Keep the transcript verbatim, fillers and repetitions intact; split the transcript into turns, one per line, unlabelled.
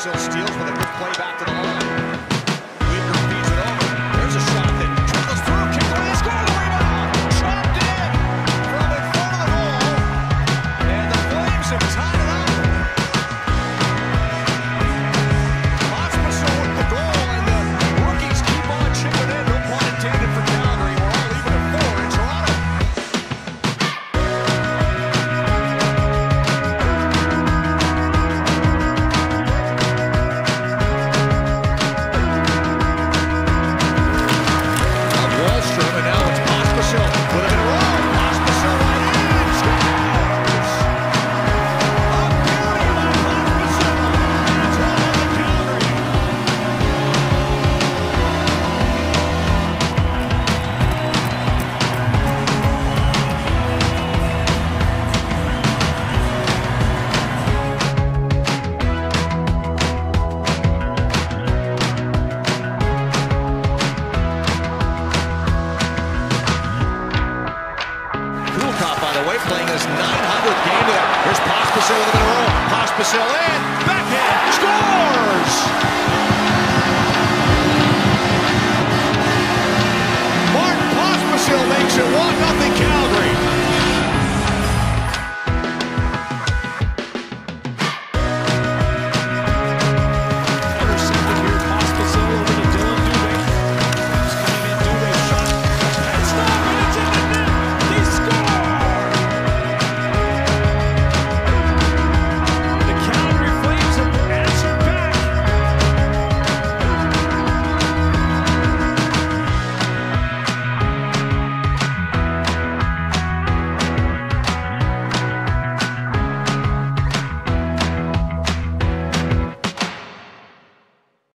Pospisil steals with a good play back to the line. Weaver feeds it over. There's a shot that trickles through. Kick away. They score the rebound. Chopped in from in front of the goal. And the Flames have tied it up. Pospisil with the goal, and the rookies keep on chipping in. No pun intended for Calgary. We're all even at four in Toronto. And now it's Pospisil with a bit of roll. Pospisil right in, scores! A beauty by Pospisil, and it's one on the Calgary. By the way, playing his nine hundredth game today. Here's Pospisil with a bit of roll. Pospisil in, backhand, scores!